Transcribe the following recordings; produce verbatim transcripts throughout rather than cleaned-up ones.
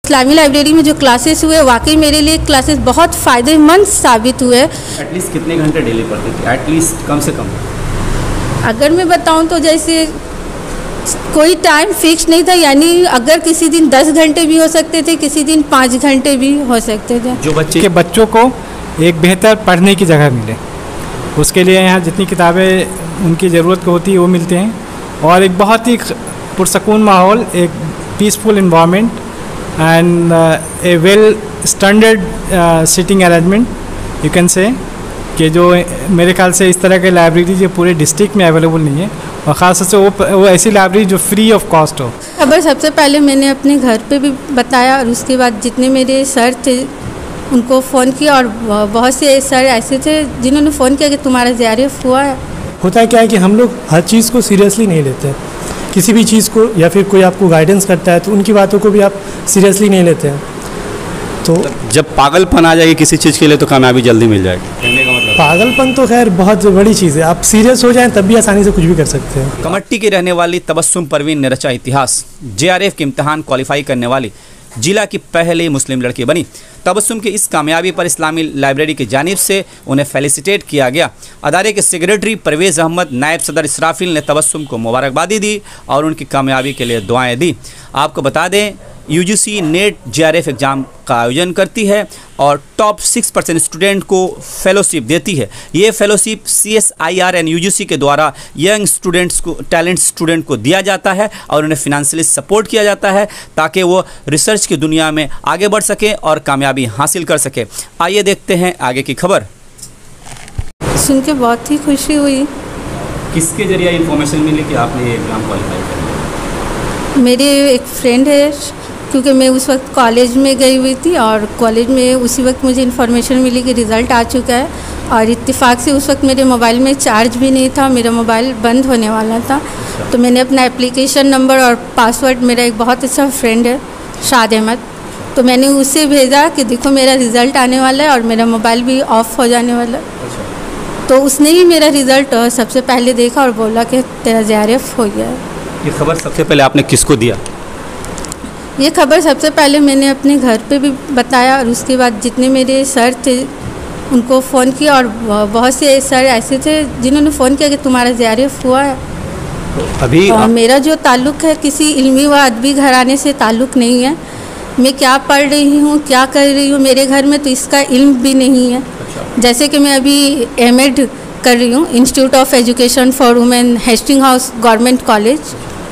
इस्लामी library में जो classes हुए वाकई मेरे लिए क्लासेस बहुत फ़ायदेमंद साबित हुए। एटलीस्ट कितने घंटे डेली पढ़ती थी? एटलीस्ट कम से कम अगर मैं बताऊं तो जैसे कोई टाइम फिक्स नहीं था, यानी अगर किसी दिन दस घंटे भी हो सकते थे, किसी दिन पाँच घंटे भी हो सकते थे। जो बच्चे के बच्चों को एक बेहतर पढ़ने की जगह मिले, उसके लिए यहाँ जितनी किताबें उनकी ज़रूरत को होती है वो मिलते हैं, और एक बहुत ही पुरसकून माहौल, एक peaceful environment and a well standard sitting arrangement you can say, कि जो मेरे ख्याल से इस तरह के लाइब्रेरी जो पूरे डिस्ट्रिक्ट में अवेलेबल नहीं है, और ख़ास तौर से वो वो ऐसी लाइब्रेरी जो फ्री ऑफ कॉस्ट हो। खबर सबसे पहले मैंने अपने घर पे भी बताया, और उसके बाद जितने मेरे सर थे उनको फ़ोन किया, और बहुत से सर ऐसे थे जिन्होंने फ़ोन किया कि तुम्हारा जे आर एफ हुआ है। होता है क्या है कि हम लोग हर चीज़ को सीरियसली नहीं लेते, किसी भी चीज़ को, या फिर कोई आपको गाइडेंस करता है तो उनकी बातों को भी आप सीरियसली नहीं लेते हैं। तो जब पागलपन आ जाएगी किसी चीज़ के लिए तो कामयाबी जल्दी मिल जाएगी, कहने का मतलब पागलपन तो खैर बहुत बड़ी चीज़ है, आप सीरियस हो जाएं तब भी आसानी से कुछ भी कर सकते हैं। कमट्टी की रहने वाली तबस्सुम परवीन ने रचा इतिहास। जे आर एफ के इम्तहान क्वालिफाई करने वाली जिला की पहली मुस्लिम लड़की बनी। तबस्सुम की इस कामयाबी पर इस्लामी लाइब्रेरी की जानिब से उन्हें फेलिसिटेट किया गया। अदारे के सेक्रेटरी परवेज़ अहमद, नायब सदर इसराफिल ने तबस्सुम को मुबारकबादी दी और उनकी कामयाबी के लिए दुआएं दी। आपको बता दें, U G C NET J R F exam का आयोजन करती है और टॉप सिक्स परसेंट स्टूडेंट को फेलोशिप देती है। ये fellowship C S I R and U G C के द्वारा यंग स्टूडेंट्स को, टैलेंट स्टूडेंट को दिया जाता है और उन्हें फिनेंशियली सपोर्ट किया जाता है ताकि वो रिसर्च की दुनिया में आगे बढ़ सके और कामयाबी हासिल कर सके। आइए देखते हैं आगे की खबर। सुन के बहुत ही खुशी हुई। किसके जरिए इन्फॉर्मेशन मिली कि आपने ये एग्ज़ाम क्वालिफाई किया? मेरे एक फ्रेंड है, क्योंकि मैं उस वक्त कॉलेज में गई हुई थी और कॉलेज में उसी वक्त मुझे इन्फॉर्मेशन मिली कि रिज़ल्ट आ चुका है, और इत्तेफाक से उस वक्त मेरे मोबाइल में चार्ज भी नहीं था, मेरा मोबाइल बंद होने वाला था। तो मैंने अपना एप्लीकेशन नंबर और पासवर्ड, मेरा एक बहुत अच्छा फ्रेंड है शाद अहमद, तो मैंने उससे भेजा कि देखो मेरा रिज़ल्ट आने वाला है और मेरा मोबाइल भी ऑफ हो जाने वाला है। तो उसने ही मेरा रिज़ल्ट सबसे पहले देखा और बोला कि तेरा जे आर एफ हो गया है। ये खबर सबसे पहले आपने किसको दिया? ये खबर सबसे पहले मैंने अपने घर पे भी बताया, और उसके बाद जितने मेरे सर थे उनको फ़ोन किया, और बहुत से सर ऐसे थे जिन्होंने फ़ोन किया कि तुम्हारा जे आर एफ हुआ है। तो अभी और मेरा जो ताल्लुक़ है किसी इल्मी व अदबी घराने से ताल्लुक़ नहीं है। मैं क्या पढ़ रही हूँ, क्या कर रही हूँ, मेरे घर में तो इसका इल्म भी नहीं है। जैसे कि मैं अभी एम एड कर रही हूँ, institute of education for women, Hastings House government college.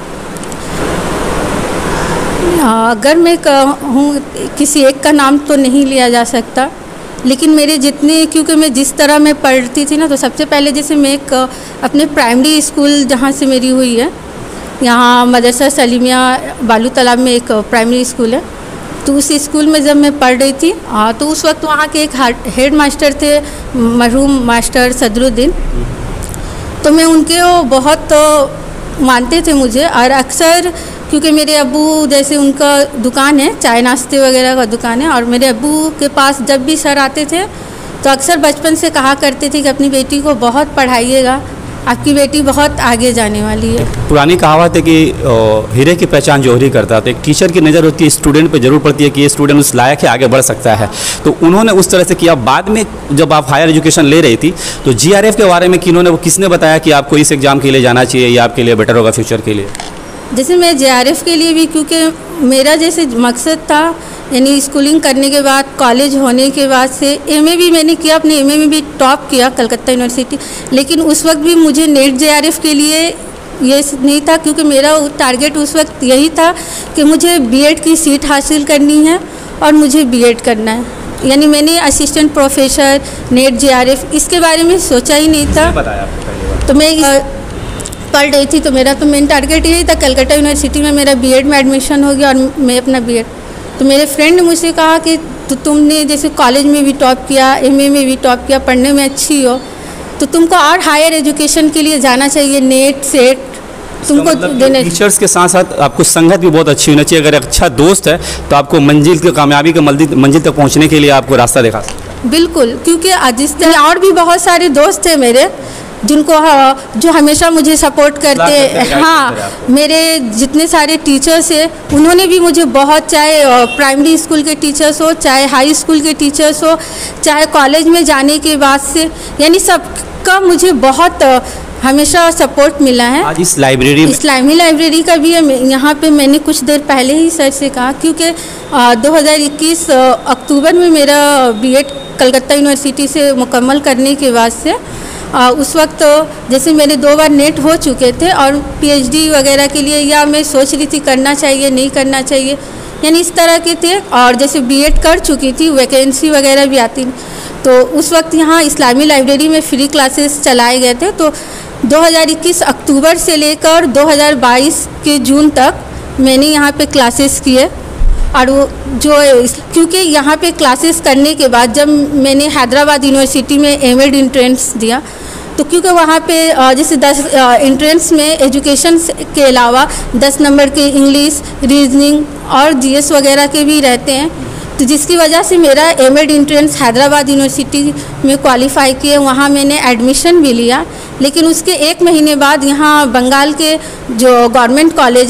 अगर मैं कहूँ, किसी एक का नाम तो नहीं लिया जा सकता, लेकिन मेरे जितने, क्योंकि मैं जिस तरह मैं पढ़ती थी ना, तो सबसे पहले जैसे मैं एक अपने प्राइमरी स्कूल जहाँ से मेरी हुई है, यहाँ मदरसा सलीमिया बालू तालाब में एक प्राइमरी स्कूल है, तो उस स्कूल में जब मैं पढ़ रही थी तो उस वक्त वहाँ के एक हेड मास्टर थे मरहूम मास्टर सदरुद्दीन, तो मैं उनके वो बहुत मानते थे मुझे। और अक्सर क्योंकि मेरे अब्बू जैसे उनका दुकान है, चाय नाश्ते वगैरह का दुकान है, और मेरे अब्बू के पास जब भी सर आते थे तो अक्सर बचपन से कहा करते थे कि अपनी बेटी को बहुत पढ़ाइएगा, आपकी बेटी बहुत आगे जाने वाली है। पुरानी कहावत है कि हीरे की पहचान जौहरी करता है, तो एक टीचर की नज़र होती है स्टूडेंट पे जरूर पड़ती है कि ये स्टूडेंट उस लायक है, आगे बढ़ सकता है। तो उन्होंने उस तरह से किया। बाद में जब आप हायर एजुकेशन ले रही थी तो जी आर एफ के बारे में किन्होंने, वो किसने बताया कि आपको इस एग्ज़ाम के लिए जाना चाहिए, या आपके लिए बेटर होगा फ्यूचर के लिए? जैसे मैं जे आर एफ के लिए भी, क्योंकि मेरा जैसे मकसद था, यानी स्कूलिंग करने के बाद, कॉलेज होने के बाद से एम ए भी मैंने किया, अपने एम ए में भी टॉप किया कलकत्ता यूनिवर्सिटी, लेकिन उस वक्त भी मुझे नेट जे आर एफ के लिए ये नहीं था, क्योंकि मेरा टारगेट उस वक्त यही था कि मुझे बी एड की सीट हासिल करनी है और मुझे बी एड करना है। यानी मैंने assistant professor, NET J R F इसके बारे में सोचा ही नहीं था। तो मैं पढ़ रही थी, तो मेरा तो मेन टारगेट यही था, कलकत्ता यूनिवर्सिटी में मेरा बी एड में एडमिशन हो गया और मैं अपना बी एड। तो मेरे फ्रेंड ने मुझसे कहा कि तो तुमने जैसे कॉलेज में भी टॉप किया, एम ए में भी टॉप किया, पढ़ने में अच्छी हो, तो तुमको और हायर एजुकेशन के लिए जाना चाहिए, नेट सेट तुमको देने। टीचर्स के साथ साथ आपको संगत भी बहुत अच्छी होनी चाहिए। अगर अच्छा दोस्त है तो आपको मंजिल की, कामयाबी के मंजिल तक पहुंचने के लिए आपको रास्ता दिखा सकता है। बिल्कुल, क्योंकि जिस तरह और भी बहुत सारे दोस्त थे मेरे जिनको जो हमेशा मुझे सपोर्ट करते हैं। हाँ, मेरे जितने सारे टीचर्स हैं उन्होंने भी मुझे बहुत, चाहे प्राइमरी स्कूल के टीचर्स हो, चाहे हाई स्कूल के टीचर्स हो, चाहे कॉलेज में जाने के बाद से, यानी सबका मुझे बहुत हमेशा सपोर्ट मिला है। आज इस लाइब्रेरी इस्लामी लाइब्रेरी का भी है। यहाँ पे मैंने कुछ देर पहले ही सर से कहा, क्योंकि दो हज़ार इक्कीस अक्टूबर में मेरा बीएड कलकत्ता यूनिवर्सिटी से मुकम्मल करने के बाद से आ, उस वक्त जैसे मेरे दो बार नेट हो चुके थे और पीएचडी वगैरह के लिए, या मैं सोच रही थी करना चाहिए नहीं करना चाहिए, यानी इस तरह के थे। और जैसे बीएड कर चुकी थी, वैकेंसी वगैरह भी आती, तो उस वक्त यहाँ इस्लामी लाइब्रेरी में फ्री क्लासेस चलाए गए थे। तो दो हज़ार इक्कीस अक्टूबर से लेकर दो हज़ार बाईस के जून तक मैंने यहाँ पे क्लासेस किए। और वो जो, क्योंकि यहाँ पे क्लासेस करने के बाद जब मैंने हैदराबाद यूनिवर्सिटी में एमएड एंट्रेंस दिया, तो क्योंकि वहाँ पे जैसे दस एंट्रेंस में एजुकेशन के अलावा दस नंबर के इंग्लिश, रीजनिंग और जीएस वगैरह के भी रहते हैं, तो जिसकी वजह से मेरा एमएड एंट्रेंस हैदराबाद यूनिवर्सिटी में क्वालिफाई किए, वहाँ मैंने एडमिशन भी लिया। लेकिन उसके एक महीने बाद यहाँ बंगाल के जो गवर्नमेंट कॉलेज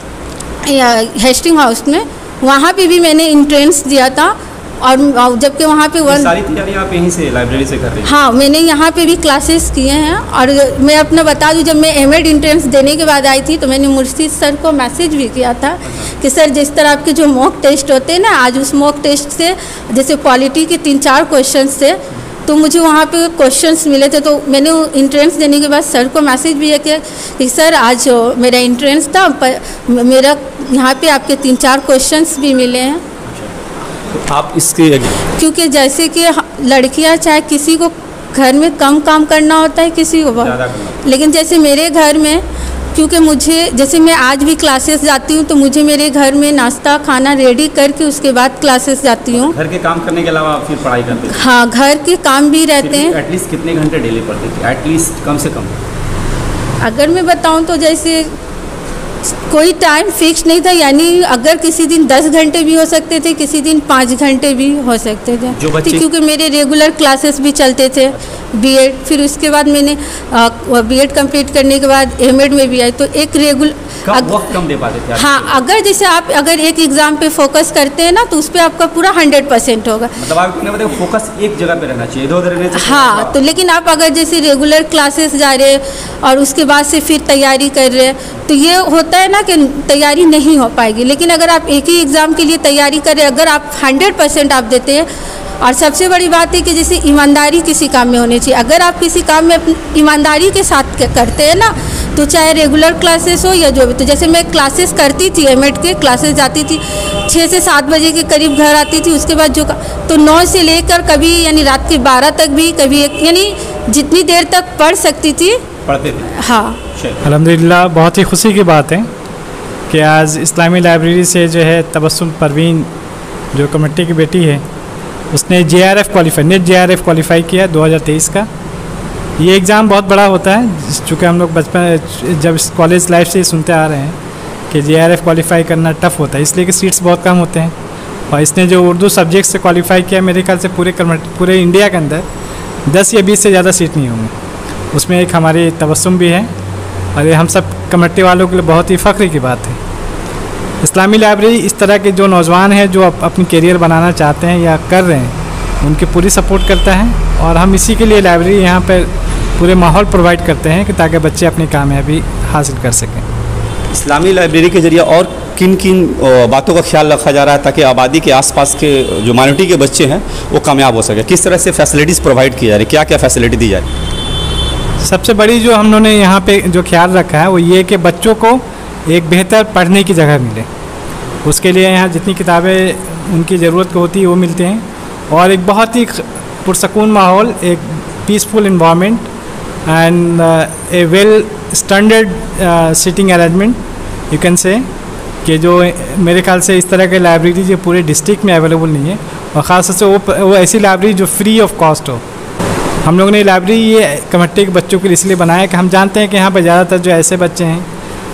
है हेस्टिंग हाउस में, वहाँ पे भी मैंने एंट्रेंस दिया था। और जबकि वहाँ पे वन सारी तैयारी आप यहीं से लाइब्रेरी से कर रही हैं? हाँ, मैंने यहाँ पे भी क्लासेस किए हैं। और मैं अपना बता दूँ, जब मैं एमएड एंट्रेंस देने के बाद आई थी तो मैंने मुर्शीद सर को मैसेज भी किया था कि सर, जिस तरह आपके जो मॉक टेस्ट होते हैं ना, आज उस मॉक टेस्ट से जैसे पॉलिटी के तीन चार क्वेश्चन थे, तो मुझे वहाँ पे क्वेश्चंस मिले थे। तो मैंने एंट्रेंस देने के बाद सर को मैसेज भी किया कि सर, आज मेरा एंट्रेंस था, पर मेरा यहाँ पे आपके तीन चार क्वेश्चंस भी मिले हैं। तो आप इसके, क्योंकि जैसे कि लड़कियाँ, चाहे किसी को घर में कम काम करना होता है, किसी को बहुत, लेकिन जैसे मेरे घर में, क्योंकि मुझे, जैसे मैं आज भी क्लासेस जाती हूँ, तो मुझे मेरे घर में नाश्ता खाना रेडी करके उसके बाद क्लासेस जाती हूँ। घर के काम करने के अलावा फिर पढ़ाई करते हैं? हाँ, घर के काम भी रहते हैं। एटलीस्ट कितने घंटे डेली पढ़ते थे? एटलीस्ट कम से कम अगर मैं बताऊँ तो जैसे कोई टाइम फिक्स नहीं था, यानी अगर किसी दिन दस घंटे भी हो सकते थे, किसी दिन पाँच घंटे भी हो सकते थे, जो बच्चे, क्योंकि मेरे रेगुलर क्लासेस भी चलते थे बीएड। फिर उसके बाद मैंने बीएड कंप्लीट करने के बाद एमएड में भी आई, तो एक रेगुलर वक्त कम दे पाते थे। हाँ, अगर जैसे आप अगर एक एग्जाम पे फोकस करते हैं ना, तो उस पर आपका पूरा हंड्रेड परसेंट होगा। मतलब आपने बताया फोकस एक जगह पे रहना चाहिए, इधर उधर रहना चाहिए। हाँ, तो लेकिन आप अगर जैसे रेगुलर क्लासेस जा रहे और उसके बाद से फिर तैयारी कर रहे, तो ये होता है ना कि तैयारी नहीं हो पाएगी। लेकिन अगर आप एक ही एग्ज़ाम के लिए तैयारी करें, अगर आप हंड्रेड परसेंट आप देते हैं, और सबसे बड़ी बात है कि जैसे ईमानदारी किसी काम में होनी चाहिए। अगर आप किसी काम में अपनी ईमानदारी के साथ करते हैं ना, तो चाहे रेगुलर क्लासेस हो या जो भी, तो जैसे मैं क्लासेस करती थी, एमएड के क्लासेस जाती थी, छः से सात बजे के करीब घर आती थी। उसके बाद जो तो नौ से लेकर कभी यानी रात के बारह तक भी, कभी एक, यानी जितनी देर तक पढ़ सकती थी पढ़ते थे। हाँ, अल्हम्दुलिल्लाह, बहुत ही खुशी की बात है कि आज इस्लामी लाइब्रेरी से जो है तबस्सुम परवीन, जो कमेटी की बेटी है, उसने JRF qualify, NET JRF qualify किया दो हज़ार तेईस का। ये एग्ज़ाम बहुत बड़ा होता है, चूँकि हम लोग बचपन जब कॉलेज लाइफ से ही सुनते आ रहे हैं कि जेआरएफ क्वालिफाई करना टफ़ होता है, इसलिए कि सीट्स बहुत कम होते हैं। और इसने जो उर्दू सब्जेक्ट से क्वालिफाई किया, मेरे ख्याल से पूरे पूरे इंडिया के अंदर दस या बीस से ज़्यादा सीट नहीं होंगी। उसमें एक हमारी तबस्सुम भी है, और ये हम सब कमेटी वालों के लिए बहुत ही फ़ख्र की बात है। इस्लामी लाइब्रेरी इस तरह के जो नौजवान हैं जो अप, अपनी करियर बनाना चाहते हैं या कर रहे हैं, उनकी पूरी सपोर्ट करता है। और हम इसी के लिए लाइब्रेरी यहाँ पर पूरे माहौल प्रोवाइड करते हैं कि ताकि बच्चे अपनी कामयाबी हासिल कर सकें। इस्लामी लाइब्रेरी के ज़रिए और किन किन बातों का ख्याल रखा जा रहा है ताकि आबादी के आसपास के जो माइनॉरिटी के बच्चे हैं वो कामयाब हो सके? किस तरह से फैसिलिटीज़ प्रोवाइड की जा रही है, क्या क्या फैसिलिटी दी जा रही है? सबसे बड़ी जो हम लोगों ने यहाँ पे जो ख्याल रखा है वो ये कि बच्चों को एक बेहतर पढ़ने की जगह मिले। उसके लिए यहाँ जितनी किताबें उनकी ज़रूरत को होती है वो मिलते हैं, और एक बहुत ही पुरसकून माहौल, एक peaceful environment and a well standard sitting arrangement you can say, कि जो मेरे ख्याल से इस तरह के लाइब्रेरी जो पूरे डिस्ट्रिक्ट में अवेलेबल नहीं है, और ख़ास तौर से वो वो ऐसी लाइब्रेरी जो फ्री ऑफ कॉस्ट हो। हम लोगों ने लाइब्रेरी ये कमेटी के बच्चों के लिए इसलिए बनाया कि हम जानते हैं कि यहाँ पर ज़्यादातर जो ऐसे बच्चे हैं,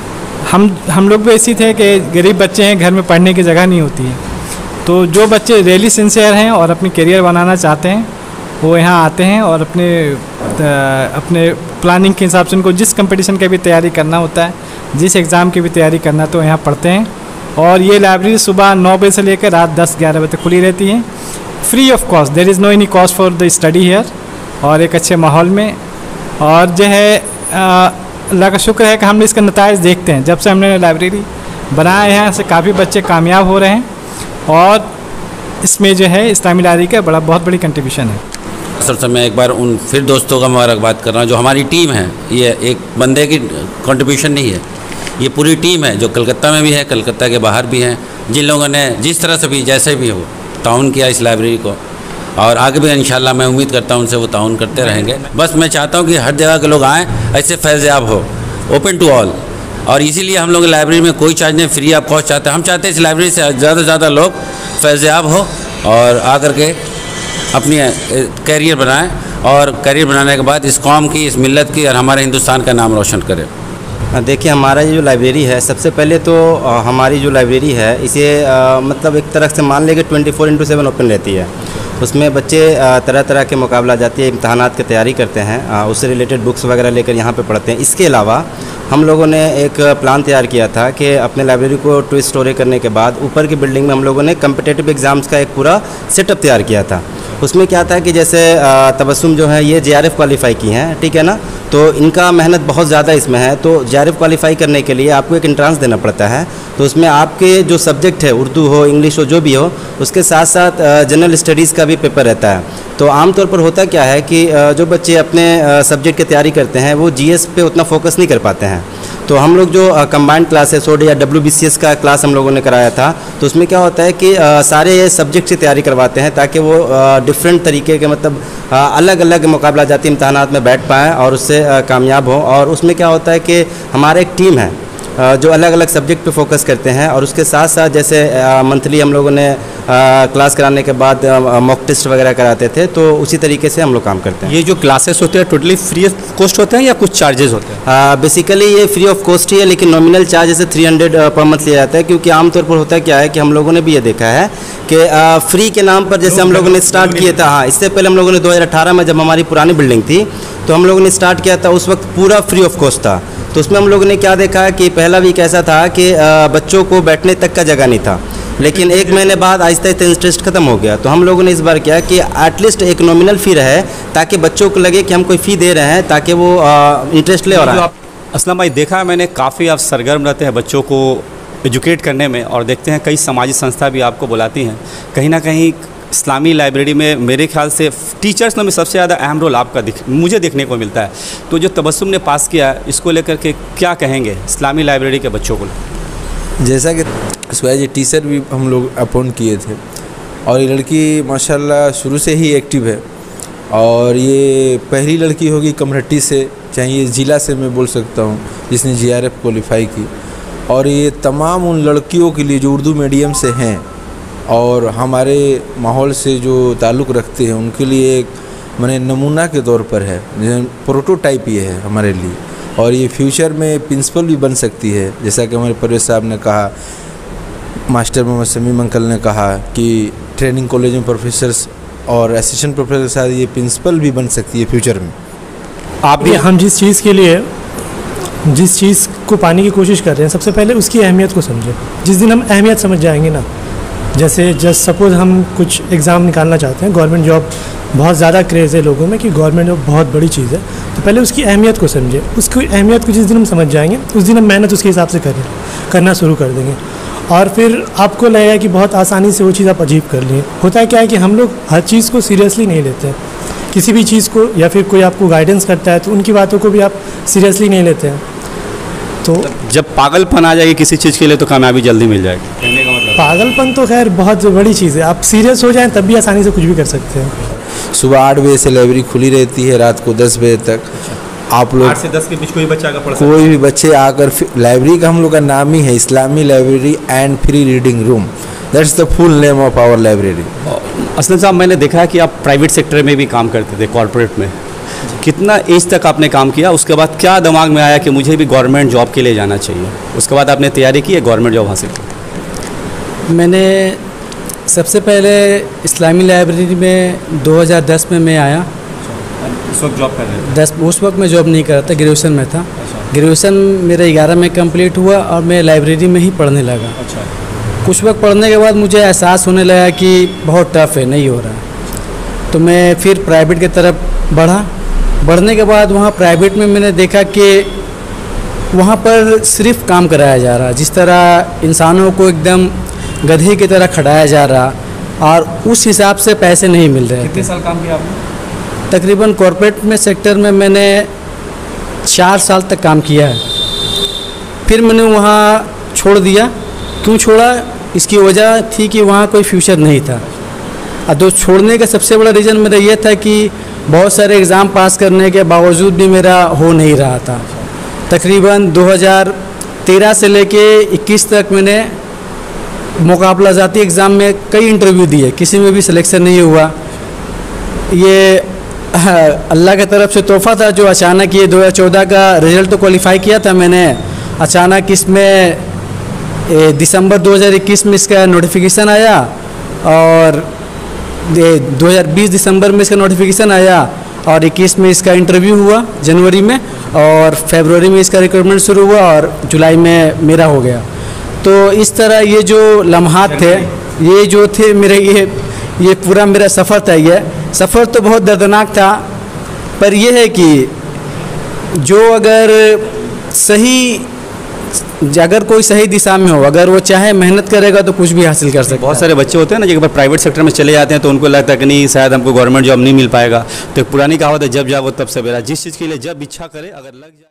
हम हम लोग भी ऐसी थे कि गरीब बच्चे हैं, घर में पढ़ने की जगह नहीं होती है। तो जो बच्चे रियली सिंसियर हैं और अपनी करियर बनाना चाहते हैं, वो यहाँ आते हैं और अपने अपने प्लानिंग के हिसाब से उनको जिस कंपटीशन की भी तैयारी करना होता है, जिस एग्ज़ाम की भी तैयारी करना तो यहाँ पढ़ते हैं। और ये लाइब्रेरी सुबह नौ बजे से लेकर रात दस ग्यारह बजे तक खुली रहती है, free of cost. There is no any cost for the study here, और एक अच्छे माहौल में। और जो है अल्लाह का शुक्र है कि हम इसका नताइज देखते हैं। जब से हमने लाइब्रेरी बनाए हैं से काफ़ी बच्चे कामयाब हो रहे हैं, और इसमें जो है इस्लामी लाइब्रेरी का बड़ा बहुत बड़ी कंट्रीब्यूशन है। सर से मैं एक बार उन फिर दोस्तों का मुबारकबाद कर रहा हूँ जो हमारी टीम है। ये एक बंदे की कंट्रीब्यूशन नहीं है, ये पूरी टीम है जो कलकत्ता में भी है, कलकत्ता के बाहर भी हैं, जिन लोगों ने जिस तरह से भी जैसे भी हो ताउन किया इस लाइब्रेरी को, और आगे भी इंशाल्लाह मैं उम्मीद करता हूँ उनसे वो ताउन करते रहेंगे। बस मैं चाहता हूँ कि हर जगह के लोग आएँ, ऐसे फैज़याब हो, ओपन टू ऑल। और इसीलिए हम लोग लाइब्रेरी में कोई चार्ज नहीं, फ्री ऑफ कॉस्ट चाहते हैं। हम चाहते हैं इस लाइब्रेरी से ज़्यादा से ज़्यादा लोग फैज़याब हो और आकर के अपनी कैरियर बनाएं, और कैरियर बनाने के बाद इस कौम की, इस मिल्लत की और हमारे हिंदुस्तान का नाम रोशन करें। देखिए, हमारा ये जो लाइब्रेरी है, सबसे पहले तो हमारी जो लाइब्रेरी है इसे आ, मतलब एक तरह से मान लेंगे twenty four into seven open रहती है। उसमें बच्चे तरह तरह के मुकाबला जाती है, इम्तहानात की तैयारी करते हैं, उससे रिलेटेड बुक्स वगैरह लेकर यहाँ पे पढ़ते हैं। इसके अलावा हम लोगों ने एक प्लान तैयार किया था कि अपने लाइब्रेरी को टू स्टोरी करने के बाद ऊपर की बिल्डिंग में हम लोगों ने कम्पिटेटिव एग्ज़ाम्स का एक पूरा सेटअप तैयार किया था। उसमें क्या था कि जैसे तबस्सुम जो है ये जे आर एफ क्वालिफाई की हैं, ठीक है ना, तो इनका मेहनत बहुत ज़्यादा इसमें है। तो जे आर एफ क्वालिफाई करने के लिए आपको एक एंट्रांस देना पड़ता है। तो उसमें आपके जो सब्जेक्ट है, उर्दू हो, इंग्लिश हो, जो भी हो, उसके साथ साथ जनरल स्टडीज़ का भी पेपर रहता है। तो आमतौर पर होता क्या है कि जो बच्चे अपने सब्जेक्ट की तैयारी करते हैं वो जी एस पे उतना फोकस नहीं कर पाते हैं। तो हम लोग जो कंबाइंड क्लासेस हो या डब्ल्यू बी सी एस का क्लास हम लोगों ने कराया था, तो उसमें क्या होता है कि आ, सारे सब्जेक्ट की तैयारी करवाते हैं ताकि वो डिफरेंट तरीके के मतलब आ, अलग अलग मुकाबला जाती इम्तहानात में बैठ पाएँ और उससे आ, कामयाब हों। और उसमें क्या होता है कि हमारा एक टीम है जो अलग अलग सब्जेक्ट पे फोकस करते हैं, और उसके साथ साथ जैसे मंथली हम लोगों ने आ, क्लास कराने के बाद मॉक टेस्ट वगैरह कराते थे, तो उसी तरीके से हम लोग काम करते हैं। ये जो क्लासेस होते हैं टोटली फ्री ऑफ कॉस्ट होते हैं या कुछ चार्जेस होते हैं? बेसिकली ये फ्री ऑफ कॉस्ट ही है, लेकिन नॉमिनल चार्ज जैसे थ्री हंड्रेड पर मंथ लिया जाता है, क्योंकि आमतौर पर होता क्या है कि हम लोगों ने भी ये देखा है कि फ्री के नाम पर जैसे हम लोगों ने स्टार्ट किया था। हाँ, इससे पहले हम लोगों ने दो हज़ार अठारह में जब हमारी पुरानी बिल्डिंग थी तो हम लोगों ने स्टार्ट किया था, उस वक्त पूरा फ्री ऑफ कॉस्ट था। तो उसमें हम लोगों ने क्या देखा कि पहला वीक ऐसा था कि बच्चों को बैठने तक का जगह नहीं था, लेकिन एक महीने बाद आहिस्ता आहिस्ता इंटरेस्ट खत्म हो गया। तो हम लोगों ने इस बार किया कि एटलीस्ट एक नॉमिनल फ़ी रहे ताकि बच्चों को लगे कि हम कोई फ़ी दे रहे हैं, ताकि वो इंटरेस्ट ले। और आप असलम भाई देखा है मैंने, काफ़ी आप सरगर्म रहते हैं बच्चों को एजुकेट करने में, और देखते हैं कई समाजी संस्था भी आपको बुलाती हैं। कहीं ना कहीं इस्लामी लाइब्रेरी में मेरे ख्याल से टीचर्स में सबसे ज़्यादा अहम रोल आपका दिख मुझे देखने को मिलता है। तो जो तबस्सुम ने पास किया, इसको लेकर के क्या कहेंगे इस्लामी लाइब्रेरी के बच्चों को? जैसा कि इसको एज ए टीचर भी हम लोग अपॉइंट किए थे, और ये लड़की माशाल्लाह शुरू से ही एक्टिव है, और ये पहली लड़की होगी कमरहट्टी से, चाहे ये ज़िला से मैं बोल सकता हूँ, जिसने जी आर एफ क्वालिफाई की। और ये तमाम उन लड़कियों के लिए जो उर्दू मीडियम से हैं और हमारे माहौल से जो ताल्लुक़ रखते हैं, उनके लिए एक माने नमूना के तौर पर है, प्रोटोटाइप ये है हमारे लिए। और ये फ्यूचर में प्रिंसिपल भी बन सकती है, जैसा कि हमारे परवेज़ साहब ने कहा, मास्टर मोहम्मद शमीम अंकल ने कहा कि ट्रेनिंग कॉलेज में प्रोफेसर्स और असिस्टेंट प्रोफेसर के साथ ये प्रिंसिपल भी बन सकती है फ्यूचर में। आप भी हम जिस चीज़ के लिए जिस चीज़ को पाने की कोशिश कर रहे हैं, सबसे पहले उसकी अहमियत को समझें। जिस दिन हम अहमियत समझ जाएंगे ना, जैसे जस्ट सपोज़ हम कुछ एग्ज़ाम निकालना चाहते हैं, गवर्नमेंट जॉब बहुत ज़्यादा क्रेज़ है लोगों में कि गवर्नमेंट जॉब बहुत बड़ी चीज़ है, तो पहले उसकी अहमियत को समझें। उसकी अहमियत को जिस दिन हम समझ जाएंगे, उस दिन हम मेहनत उसके हिसाब से करें करना शुरू कर देंगे, और फिर आपको लगेगा कि बहुत आसानी से वो चीज़ आप अचीव कर लिए। होता है क्या है कि हम लोग हर चीज़ को सीरियसली नहीं लेते हैं, किसी भी चीज़ को, या फिर कोई आपको गाइडेंस करता है तो उनकी बातों को भी आप सीरियसली नहीं लेते हैं। तो जब पागलपन आ जाएगी किसी चीज़ के लिए तो कामयाबी जल्दी मिल जाएगी, कहने का मतलब? पागलपन तो खैर बहुत बड़ी चीज़ है, आप सीरियस हो जाएं तब भी आसानी से कुछ भी कर सकते हैं। सुबह आठ बजे से लाइब्रेरी खुली रहती है, रात को दस बजे तक। आप लोग आठ से दस के बीच कोई बच्चा आकर पढ़ सकता है? कोई भी बच्चे आकर, लाइब्रेरी का हम लोग का नाम ही है Islami library and free reading room, that's the full name of our library. Aslam साहब, मैंने देखा है कि आप प्राइवेट सेक्टर में भी काम करते थे, कॉर्पोरेट में। कितना एज तक आपने काम किया? उसके बाद क्या दिमाग में आया कि मुझे भी गवर्नमेंट जॉब के लिए जाना चाहिए? उसके बाद आपने तैयारी की है, गवर्नमेंट जॉब हासिल की? मैंने सबसे पहले इस्लामी लाइब्रेरी में दो हज़ार दस में मैं आया, उस वक्त जॉब कर रहे थे? दस उस वक्त मैं जॉब नहीं कर रहा था, ग्रेजुएशन में था। ग्रेजुएशन मेरा ग्यारह में कंप्लीट हुआ और मैं लाइब्रेरी में ही पढ़ने लगा। अच्छा। कुछ वक्त पढ़ने के बाद मुझे एहसास होने लगा कि बहुत टफ है, नहीं हो रहा, तो मैं फिर प्राइवेट की तरफ बढ़ा। बढ़ने के बाद वहाँ प्राइवेट में मैंने देखा कि वहाँ पर सिर्फ काम कराया जा रहा, जिस तरह इंसानों को एकदम गधे की तरह खटाया जा रहा और उस हिसाब से पैसे नहीं मिल रहे। कितने साल काम किया आपने? तकरीबन कॉरपोरेट में सेक्टर में मैंने चार साल तक काम किया है। फिर मैंने वहाँ छोड़ दिया। क्यों छोड़ा? इसकी वजह थी कि वहाँ कोई फ्यूचर नहीं था। और तो छोड़ने का सबसे बड़ा रीज़न मेरा ये था कि बहुत सारे एग्ज़ाम पास करने के बावजूद भी मेरा हो नहीं रहा था। तकरीबन दो हज़ार तेरह से लेके इक्कीस तक मैंने मुकाबला जाती एग्ज़ाम में कई इंटरव्यू दिए, किसी में भी सिलेक्शन नहीं हुआ। ये अल्लाह की तरफ से तोहफ़ा था जो अचानक ये दो हज़ार चौदह का रिज़ल्ट तो क्वालिफाई किया था मैंने, अचानक इसमें दिसंबर दो हज़ार इक्कीस में इसका नोटिफिकेशन आया और दो हज़ार बीस दिसंबर में इसका नोटिफिकेशन आया और इक्कीस में इसका इंटरव्यू हुआ जनवरी में और फरवरी में इसका रिक्रूटमेंट शुरू हुआ और जुलाई में मेरा हो गया। तो इस तरह ये जो लम्हात थे, ये जो थे मेरे, ये ये पूरा मेरा सफ़र था। ये सफ़र तो बहुत दर्दनाक था, पर यह है कि जो अगर सही अगर कोई सही दिशा में हो, अगर वो चाहे मेहनत करेगा तो कुछ भी हासिल कर सकता है। बहुत सारे बच्चे होते हैं ना जो एक बार प्राइवेट सेक्टर में चले जाते हैं तो उनको लगता है कि नहीं शायद हमको गवर्नमेंट जॉब नहीं मिल पाएगा। तो एक पुरानी कहावत है, जब जाओ तब सवेरा। जिस चीज़ के लिए जब इच्छा करे अगर लग जाए